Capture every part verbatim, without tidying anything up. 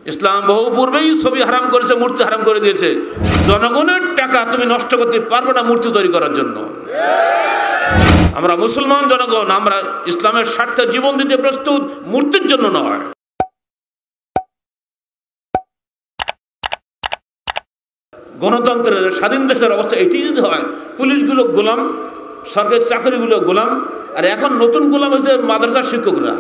ইসলাম বহু পূর্বেই ছবি হারাম করেছে, মূর্তি হারাম করে দিয়েছে। জনগণের টাকা তুমি নষ্ট করতে পারবে না মূর্তি তৈরি করার জন্য। আমরা মুসলমান জনগণ, আমরা ইসলামের স্বার্থে জীবন দিতে প্রস্তুত, মূর্তির জন্য নয়। গণতন্ত্রের স্বাধীন দেশের অবস্থা এটি যদি হয়, পুলিশগুলো গোলাম, সরকারি চাকরিগুলো গোলাম, আর এখন নতুন গোলাম হয়েছে মাদ্রাসার শিক্ষকরা।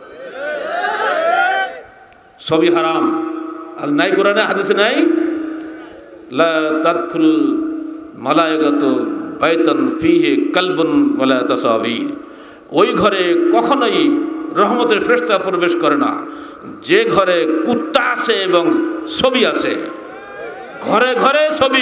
ছবি হারাম, আর নাই কোরআনে হাদিসে নাই লা তাদখুল মালায়েকাতু বাইতান ফিহি কালবুন ওয়ালা তাসাবির। ওই ঘরে কখনোই রহমতের ফেরেশতা প্রবেশ করে না যে ঘরে কুত্তা আছে এবং ছবি আছে। ঘরে ঘরে ছবি,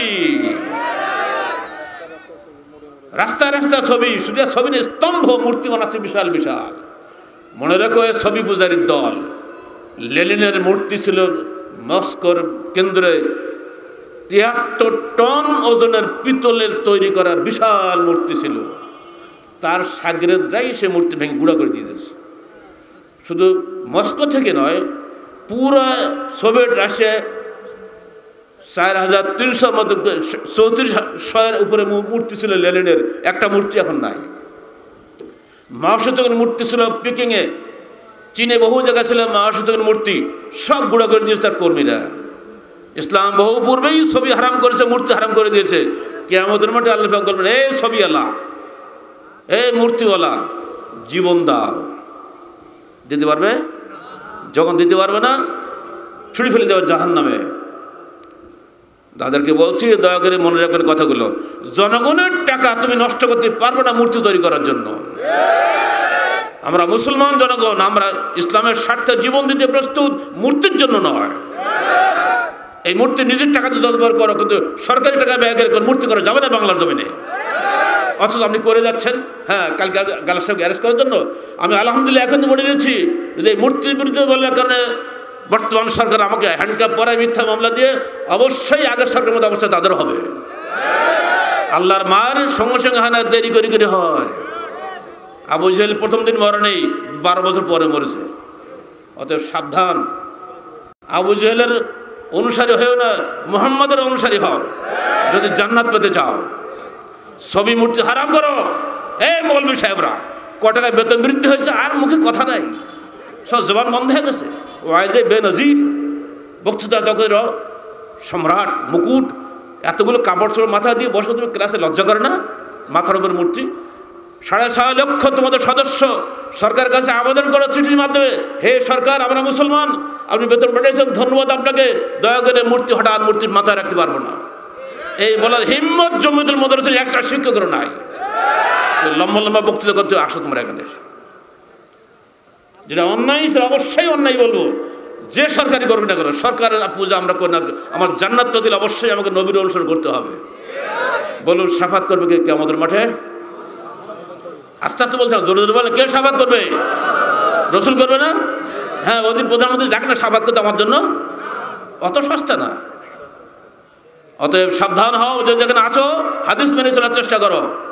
রাস্তায় রাস্তায় ছবি, শুধু ছবি নিয়ে স্তম্ভ মূর্তি বানাচ্ছে বিশাল বিশাল। মনে রাখো এ ছবি পূজারীর দল। লেনিনের মূর্তি ছিল মস্কোর কেন্দ্রে তিয়াত্তর টন ওজনের পিতলের তৈরি করা বিশাল মূর্তি ছিল। তার সাগরেদরাই সে মূর্তি ভেঙে গুঁড়া করে দিয়ে দিয়েছে। শুধু মস্কো থেকে নয়, পুরো সোভিয়েত রাশিয়ায় চার হাজার তিনশোর মতো চৌত্রিশ শয়ের উপরে মূর্তি ছিল লেনিনের। একটা মূর্তি এখন নাই। মাও সেতুংয়ের মূর্তি ছিল পিকিংয়ে, চীনে বহু জায়গায় ছিল মাও সেতুংয়ের মূর্তি, সব গুঁড়া করে দিয়েছে তার কর্মীরা। ইসলাম বহু পূর্বেই ছবি হারাম করেছে, মূর্তি হারাম করে দিয়েছে। কিয়ামতের মাঠে আল্লাহ পাক বলবেন, এই ছবিওয়ালা, এই মূর্তিওয়ালা, জীবন দাও। দিতে পারবে? যখন দিতে পারবে না, ছুড়ে ফেলে দেওয়া জাহান্নামে। তাদেরকে বলছি, দয়া করে মনে রাখবেন কথাগুলো। জনগণের টাকা তুমি নষ্ট করতে পারবে না মূর্তি তৈরি করার জন্য। আমরা মুসলমান জনগণ, আমরা ইসলামের স্বার্থে জীবন দিতে প্রস্তুত, মূর্তির জন্য নয়। এই মূর্তি নিজের টাকা দিয়ে ব্যবহার করো, কিন্তু সরকারি টাকা ব্যয় করে মূর্তি করা যাবে না বাংলার জমিনে। অথচ আপনি করে যাচ্ছেন। হ্যাঁ, কালকে গালা সাহেব অ্যারেস্ট করার জন্য আমি আলহামদুলিল্লাহ এখন বলে দিয়েছি যে এই মূর্তির বিরুদ্ধে বলার কারণে বর্তমান সরকার আমাকে হ্যান্ডকাপ পরায় মিথ্যা মামলা দিয়ে, অবশ্যই আগের সরকারের মতো অবস্থা তাদের হবে। আল্লাহর মার সঙ্গে সঙ্গে হানা দেরি করে করে হয়। আবু জেহেল প্রথম দিন মরে নেই, বারো বছর পরে মরেছে। অতএব সাবধান, আবু জেহেলের অনুসারী হয়েও না, মুহাম্মাদের অনুসারী হও যদি জান্নাত পেতে চাও। ছবি মূর্তি হারাম করো। এই মৌলবী সাহেবরা, ক টাকায় বেতন বৃদ্ধি হয়েছে আর মুখে কথা নাই, সব জবান বন্ধ হয়ে গেছে। ওয়াইজে বেনজির বক্তৃতা জগতের সম্রাট, মুকুট, এতগুলো কাপড় চোপড় মাথা দিয়ে বসে, তুমি ক্লাসে লজ্জা করে না? মাথার উপর মূর্তি। সাড়ে ছয় লক্ষ তোমাদের সদস্য সরকারের কাছে আবেদন করো চিঠির মাধ্যমে, হে সরকার, আমরা মুসলমান, আপনি বেতন পাঠিয়েছেন, ধন্যবাদ আপনাকে, দয়া করে মূর্তি হঠাৎ মূর্তির মাথায় রাখতে পারবো না। এই বলার হিম্মত জমিয়তুল মাদ্রাসার একটা শিক্ষকের নাই। লম্বা লম্বা বক্তৃতা করতে আসো তোমরা এখানে। যেটা অন্যায় সেটা অবশ্যই অন্যায় বলবো, যে সরকারি করবে না করো। সরকারের পূজা আমরা করি না, আমার জান্নাত দিলে অবশ্যই আমাকে নবীর অনুসরণ করতে হবে। বলুন, সাফাত করবে কে কিয়ামতের মাঠে? আস্তে আস্তে বলছে, জোরে জোরে বলে, কে সাফাত করবে? রসুল করবে না? হ্যাঁ, ওই দিন প্রধানমন্ত্রী যাক না সাফাত করতে আমার জন্য, অত সস্তা না। অতএব সাবধান হও, যে যেখানে আছো হাদিস মেনে চলার চেষ্টা করো।